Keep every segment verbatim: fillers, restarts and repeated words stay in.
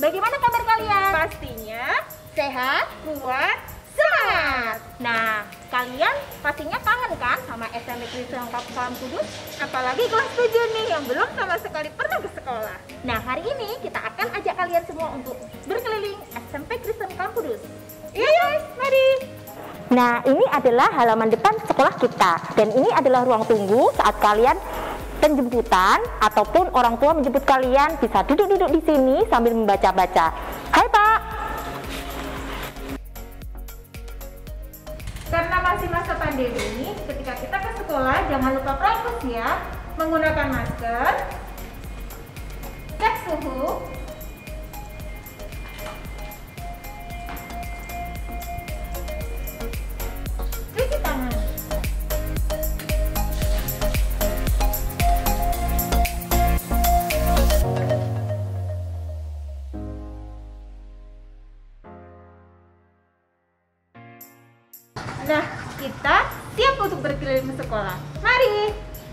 Bagaimana kabar kalian? Pastinya Sehat? kuat, semangat. Nah, kalian pastinya kangen kan sama S M P Kristen Kampung Kudus? Apalagi kelas tujuh nih yang belum sama sekali pernah ke sekolah. Nah, hari ini kita akan ajak kalian semua untuk berkeliling S M P Kristen Kampung Kudus. Iya guys, mari. Nah, ini adalah halaman depan sekolah kita. Dan ini adalah ruang tunggu saat kalian penjemputan ataupun orang tua menjemput kalian, bisa duduk-duduk di sini sambil membaca-baca. Hai Pak. Karena masih masa pandemi, ketika kita ke sekolah jangan lupa prokes ya, menggunakan masker, cek suhu, cuci tangan. Nah, kita siap untuk berkeliling sekolah. Mari!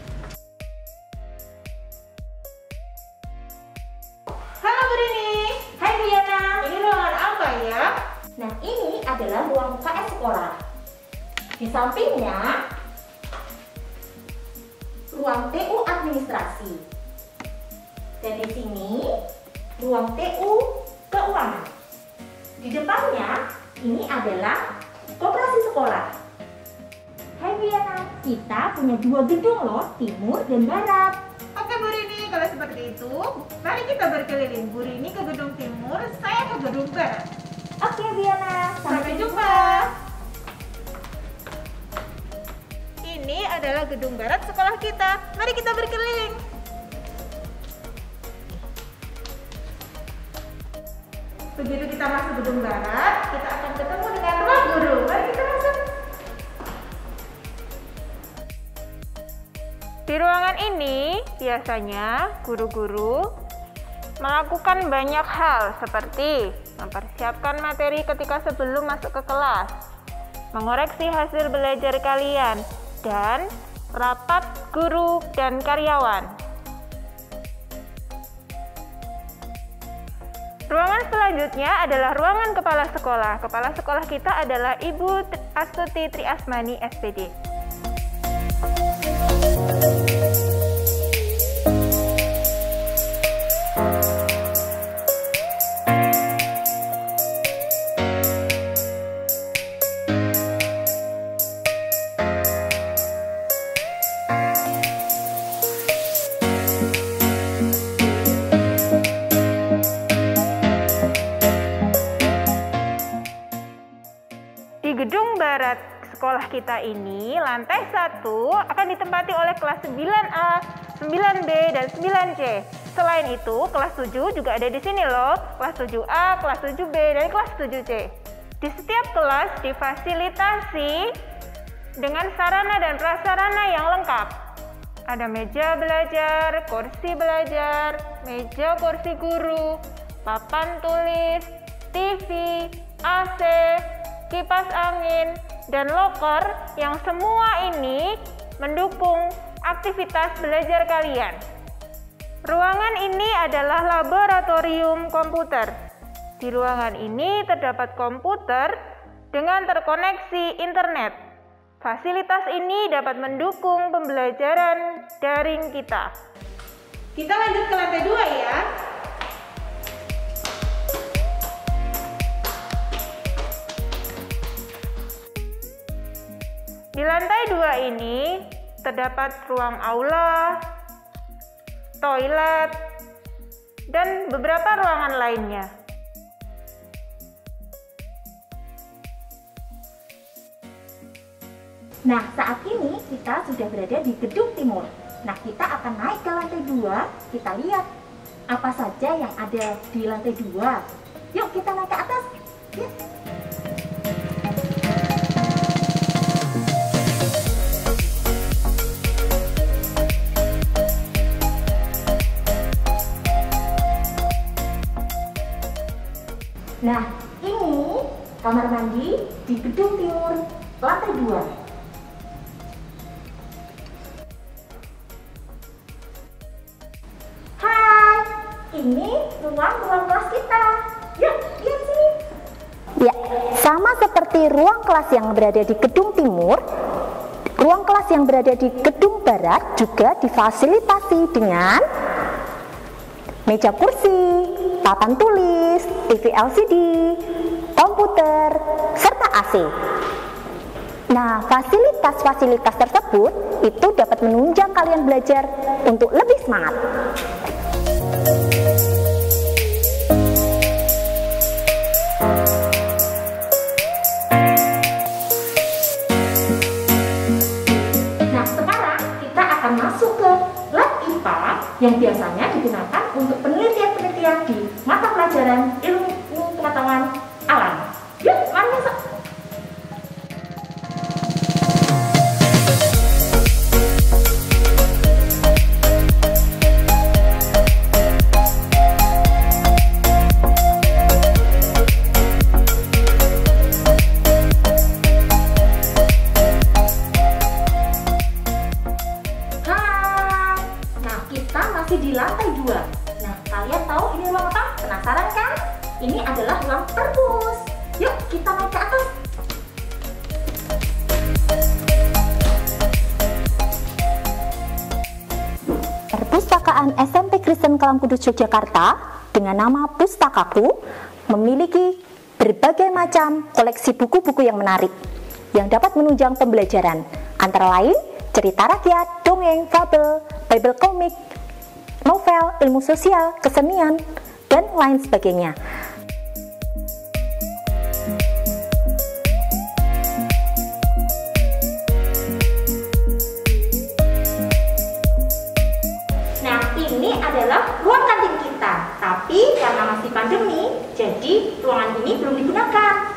Halo Bu Rini. Hai Diana. Ini ruangan apa ya? Nah, ini adalah ruang U K S sekolah. Di sampingnya ruang T U administrasi. Dan di sini ruang T U keuangan. Di depannya ini adalah koperasi sekolah. Hai Diana, kita punya dua gedung loh, timur dan barat. Oke Bu Rini, kalau seperti itu, mari kita berkeliling. Bu Rini ke gedung timur, saya ke gedung barat. Oke Diana, Sampai jumpa. Ini adalah gedung barat sekolah kita. Mari kita berkeliling. Begitu kita masuk gedung barat, kita akan ketemu dengan ruang guru. Mari kita masuk. Di ruangan ini, biasanya guru-guru melakukan banyak hal seperti mempersiapkan materi ketika sebelum masuk ke kelas, mengoreksi hasil belajar kalian, dan rapat guru dan karyawan. Ruangan selanjutnya adalah ruangan kepala sekolah. Kepala sekolah kita adalah Ibu Astuti Triasmani S P D. Gedung barat sekolah kita ini, lantai satu akan ditempati oleh kelas sembilan A, sembilan B, dan sembilan C. Selain itu, kelas tujuh juga ada di sini loh. Kelas tujuh A, kelas tujuh B, dan kelas tujuh C. Di setiap kelas difasilitasi dengan sarana dan prasarana yang lengkap. Ada meja belajar, kursi belajar, meja kursi guru, papan tulis, T V, A C, kipas angin, dan loker yang semua ini mendukung aktivitas belajar kalian. Ruangan ini adalah laboratorium komputer. Di ruangan ini terdapat komputer dengan terkoneksi internet. Fasilitas ini dapat mendukung pembelajaran daring kita. Kita lanjut ke lantai dua ya. Di lantai dua ini terdapat ruang aula, toilet, dan beberapa ruangan lainnya. Nah, saat ini kita sudah berada di gedung timur. Nah, kita akan naik ke lantai dua. Kita lihat apa saja yang ada di lantai dua. Yuk, kita naik ke atas. Yuk. Nah, ini kamar mandi di gedung timur lantai dua. Hai, ini ruang-ruang kelas kita. Yuk, lihat sini. Ya, sama seperti ruang kelas yang berada di gedung timur, ruang kelas yang berada di gedung barat juga difasilitasi dengan meja kursi, papan tulis, T V L C D, komputer, serta A C. Nah, fasilitas-fasilitas tersebut itu dapat menunjang kalian belajar untuk lebih semangat. Nah, sekarang kita akan masuk ke lab I P A yang biasanya digunakan untuk penelitian-penelitian di mata pelajaran ilmu pengetahuan alam. Yuk, mari masuk. Di lantai dua. Nah, kalian tahu ini ruang apa? Penasaran kan? Ini adalah ruang perpus. Yuk, kita naik ke atas. Perpustakaan S M P Kristen Kelam Kudus Yogyakarta dengan nama Pustakaku memiliki berbagai macam koleksi buku-buku yang menarik yang dapat menunjang pembelajaran, antara lain cerita rakyat, dongeng, fabel, Bible komik, novel, ilmu sosial, kesenian, dan lain sebagainya. Nah, ini adalah ruang kantin kita. Tapi karena masih pandemi, jadi ruangan ini belum digunakan.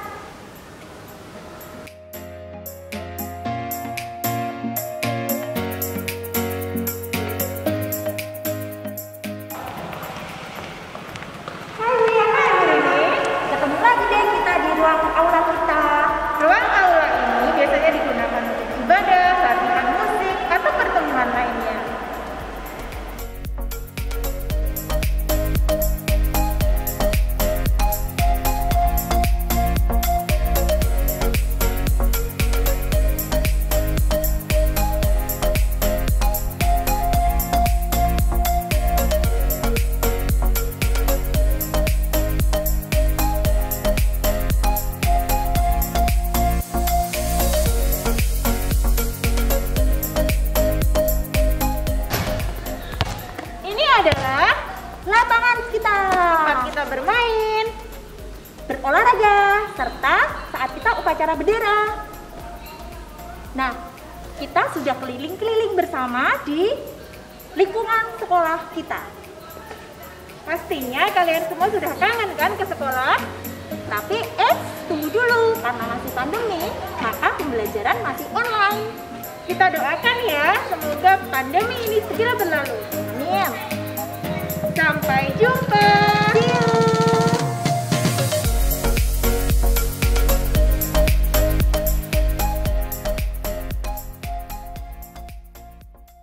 Adalah lapangan kita, tempat kita bermain, berolahraga, serta saat kita upacara bendera. Nah, kita sudah keliling-keliling bersama di lingkungan sekolah kita. pastinya kalian semua sudah kangen kan ke sekolah? Tapi eh, tunggu dulu, karena masih pandemi, maka pembelajaran masih online. Kita doakan ya, semoga pandemi ini segera berlalu.